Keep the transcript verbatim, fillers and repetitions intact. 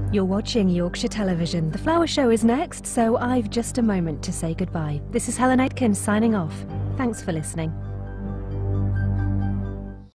You're watching Yorkshire Television. The Flower Show is next, so I've just a moment to say goodbye. This is Helen Aitken signing off. Thanks for listening.